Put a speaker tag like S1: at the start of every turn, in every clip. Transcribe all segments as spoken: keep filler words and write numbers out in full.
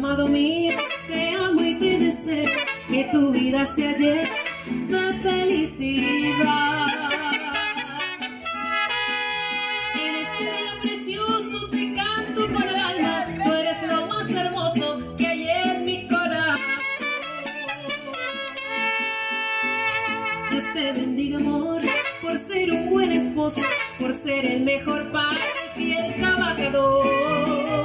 S1: amado mío, te amo y te deseo que tu vida sea llena de felicidad. En este día precioso te canto con el alma, tú eres lo más hermoso que hay en mi corazón. Dios te bendiga, amor, por ser un buen esposo, por ser el mejor padre y el trabajador.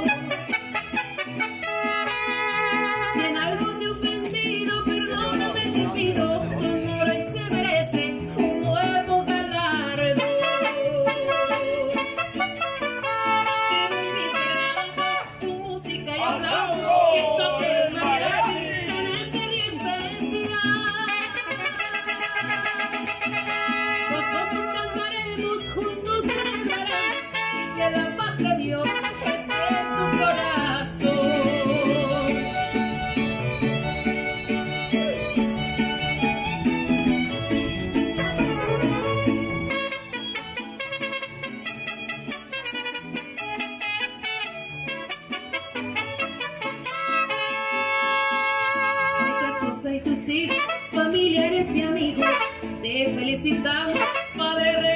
S1: Si en algo te he ofendido, perdóname, te pido, tu honor hoy se merece un nuevo galardón. Que mi sagrado, tu música y aplausos, que toque el mariachi en este día especial. Gozosos cantaremos, juntos celebraremos, y que la paz de Dios esté en tu corazón. Hoy tu esposa y tus hijos, familiares y amigos, te felicitamos, Padre Rey.